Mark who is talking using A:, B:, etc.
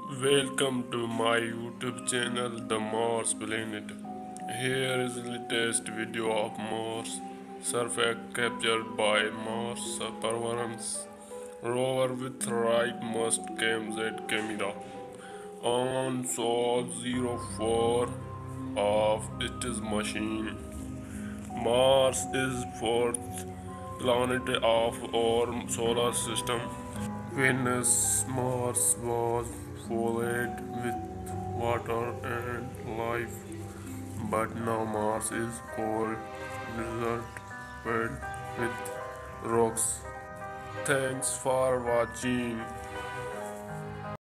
A: Welcome to my YouTube channel, The Mars Planet. Here is the latest video of Mars surface captured by Mars Perseverance rover with right must camera camera on Sol 04 of its machine. Mars is fourth planet of our solar system. Venus, Mars was flooded with water and life, but now Mars is cold, desert filled with rocks. Thanks for watching.